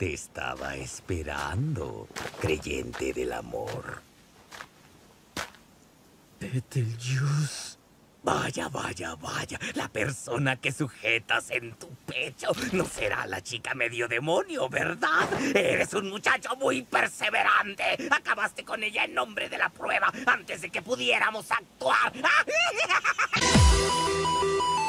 Te estaba esperando, creyente del amor. Betelgeuse. Vaya, vaya, vaya. La persona que sujetas en tu pecho no será la chica medio demonio, ¿verdad? Eres un muchacho muy perseverante. Acabaste con ella en nombre de la prueba antes de que pudiéramos actuar.